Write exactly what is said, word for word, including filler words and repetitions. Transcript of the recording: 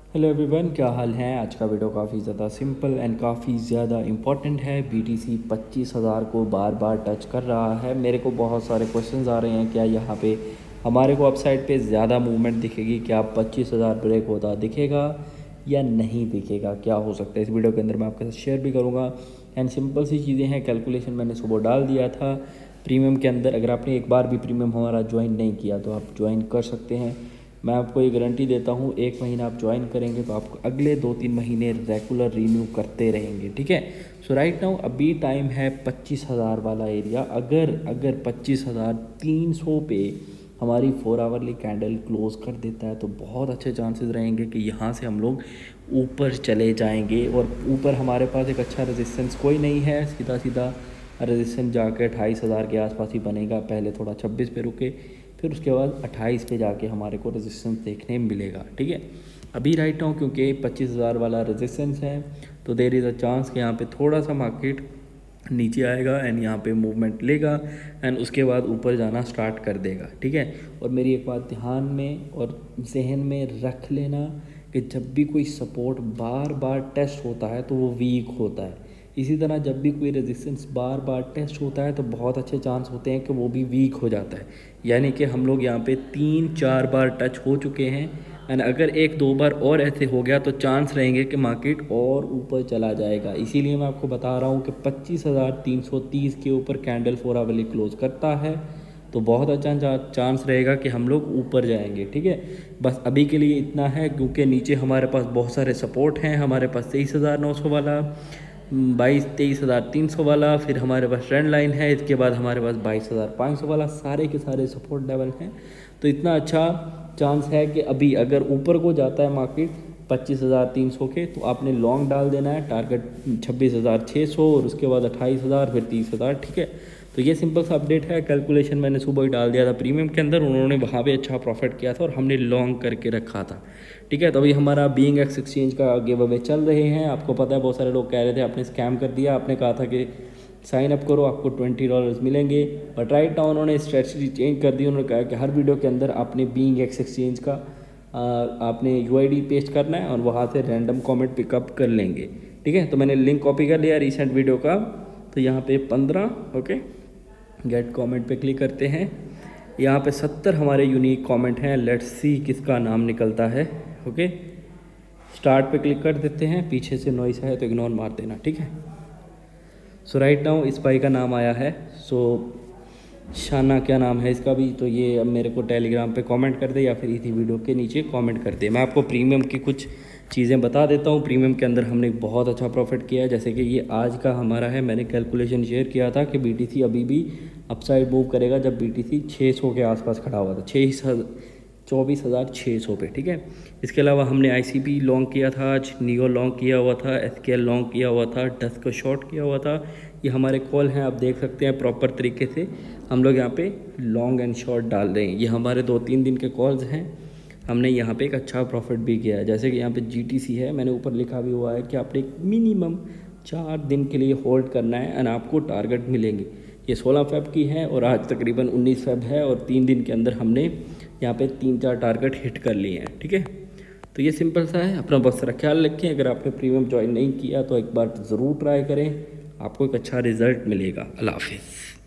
Hello everyone, क्या हाल है। आज का वीडियो काफ़ी ज़्यादा सिंपल एंड काफ़ी ज़्यादा इम्पॉर्टेंट है। बीटीसी पच्चीस हज़ार को बार बार टच कर रहा है। मेरे को बहुत सारे क्वेश्चंस आ रहे हैं, क्या यहाँ पे हमारे को अपसाइड पे ज़्यादा मूवमेंट दिखेगी, क्या पच्चीस हज़ार ब्रेक होता दिखेगा या नहीं दिखेगा, क्या हो सकता है। इस वीडियो के अंदर मैं आपके साथ शेयर भी करूँगा एंड सिंपल सी चीज़ें हैं। कैलकुलेशन मैंने सुबह डाल दिया था प्रीमियम के अंदर। अगर आपने एक बार भी प्रीमियम हमारा ज्वाइन नहीं किया तो आप ज्वाइन कर सकते हैं। मैं आपको ये गारंटी देता हूँ, एक महीना आप ज्वाइन करेंगे तो आपको अगले दो तीन महीने रेगुलर रीन्यू करते रहेंगे। ठीक है। सो राइट नाउ अभी टाइम है पच्चीस हज़ार वाला एरिया। अगर अगर पच्चीस हज़ार तीन सौ पे हमारी फोर आवरली कैंडल क्लोज कर देता है तो बहुत अच्छे चांसेस रहेंगे कि यहाँ से हम लोग ऊपर चले जाएंगे। और ऊपर हमारे पास एक अच्छा रेजिस्टेंस कोई नहीं है, सीधा सीधा रेजिस्टेंस जाके अट्ठाईस हज़ार के आसपास ही बनेगा। पहले थोड़ा छब्बीस पे रुके, फिर उसके बाद अट्ठाईस पे जाके हमारे को रेजिस्टेंस देखने मिलेगा। ठीक है। अभी राइट नाउ क्योंकि पच्चीस हज़ार वाला रेजिस्टेंस है तो देर इज़ अ चांस कि यहाँ पे थोड़ा सा मार्केट नीचे आएगा एंड यहाँ पे मूवमेंट लेगा एंड उसके बाद ऊपर जाना स्टार्ट कर देगा। ठीक है। और मेरी एक बात ध्यान में और जहन में रख लेना कि जब भी कोई सपोर्ट बार बार टेस्ट होता है तो वो वीक होता है। इसी तरह जब भी कोई रेजिस्टेंस बार बार टेस्ट होता है तो बहुत अच्छे चांस होते हैं कि वो भी वीक हो जाता है। यानी कि हम लोग यहाँ पे तीन चार बार टच हो चुके हैं एंड अगर एक दो बार और ऐसे हो गया तो चांस रहेंगे कि मार्केट और ऊपर चला जाएगा। इसीलिए मैं आपको बता रहा हूँ कि पच्चीस हज़ार तीन सौ तीस के ऊपर कैंडल फोर आवरली क्लोज करता है तो बहुत अच्छा चांस रहेगा कि हम लोग ऊपर जाएंगे। ठीक है। बस अभी के लिए इतना है, क्योंकि नीचे हमारे पास बहुत सारे सपोर्ट हैं। हमारे पास तेईस हज़ार नौ सौ वाला, बाईस तेईस हज़ार तीन सौ वाला, फिर हमारे पास ट्रेंड लाइन है, इसके बाद हमारे पास बाईस हज़ार पाँच सौ वाला, सारे के सारे सपोर्ट लेवल हैं। तो इतना अच्छा चांस है कि अभी अगर ऊपर को जाता है मार्केट पच्चीस हज़ार तीन सौ के तो आपने लॉन्ग डाल देना है, टारगेट छब्बीस हज़ार छः सौ और उसके बाद अट्ठाईस हज़ार फिर तीस हज़ार। ठीक है। तो ये सिंपल सा अपडेट है। कैलकुलेशन मैंने सुबह ही डाल दिया था प्रीमियम के अंदर, उन्होंने वहाँ पे अच्छा प्रॉफिट किया था और हमने लॉन्ग करके रखा था। ठीक है। तो अभी हमारा बीइंग एक्स एक्सचेंज का गिव अवे चल रहे हैं। आपको पता है बहुत सारे लोग कह रहे थे आपने स्कैम कर दिया, आपने कहा था कि साइन अप करो आपको ट्वेंटी डॉलर्स मिलेंगे, बट राइट नाउ उन्होंने स्ट्रेटजी चेंज कर दी। उन्होंने कहा कि हर वीडियो के अंदर आपने बीइंग एक्स एक्सचेंज का आ, आपने यू आई डी पेस्ट करना है और वहाँ से रैंडम कॉमेंट पिकअप कर लेंगे। ठीक है। तो मैंने लिंक कॉपी कर लिया रिसेंट वीडियो का, तो यहाँ पे पंद्रह ओके गेट कमेंट पे क्लिक करते हैं। यहाँ पे सत्तर हमारे यूनिक कमेंट हैं। लेट्स सी किसका नाम निकलता है। ओके स्टार्ट पे क्लिक कर देते हैं। पीछे से नॉइस है तो इग्नोर मार देना। ठीक है। सो राइट नाउ इस भाई का नाम आया है। सो शाना क्या नाम है इसका भी, तो ये अब मेरे को टेलीग्राम पे कमेंट कर दे या फिर इसी वीडियो के नीचे कमेंट कर दे। मैं आपको प्रीमियम की कुछ चीज़ें बता देता हूँ। प्रीमियम के अंदर हमने बहुत अच्छा प्रॉफिट किया है। जैसे कि ये आज का हमारा है, मैंने कैलकुलेशन शेयर किया था कि बीटीसी अभी भी अपसाइड मूव करेगा जब बीटीसी छः सौ के आसपास खड़ा हुआ था, छः चौबीस हज़ार छः सौ पे। ठीक है। इसके अलावा हमने आईसीपी लॉन्ग किया था आज, नियो लॉन्ग किया हुआ था, एसकेएल लॉन्ग किया हुआ था, डस्क शॉर्ट किया हुआ था। ये हमारे कॉल हैं, आप देख सकते हैं प्रॉपर तरीके से हम लोग यहाँ पे लॉन्ग एंड शॉर्ट डाल रहे हैं। ये हमारे दो तीन दिन के कॉल्स हैं। हमने यहाँ पे एक अच्छा प्रॉफिट भी किया है। जैसे कि यहाँ पे जीटीसी है, मैंने ऊपर लिखा भी हुआ है कि आपने एक मिनिमम चार दिन के लिए होल्ड करना है एंड आपको टारगेट मिलेंगे। ये सोलह फेब की है और आज तकरीबन उन्नीस फेब है और तीन दिन के अंदर हमने यहाँ पे तीन चार टारगेट हिट कर लिए हैं। ठीक है। तो ये सिंपल सा है। अपना बहुत सारा ख्याल रखें। अगर आपने प्रीमियम ज्वाइन नहीं किया तो एक बार ज़रूर ट्राई करें, आपको एक अच्छा रिजल्ट मिलेगा। अल्लाह हाफिज़।